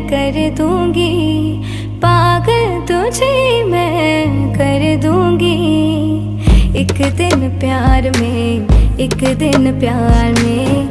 कर दूंगी, पागल तुझे मैं कर दूंगी। एक दिन प्यार में, एक दिन प्यार में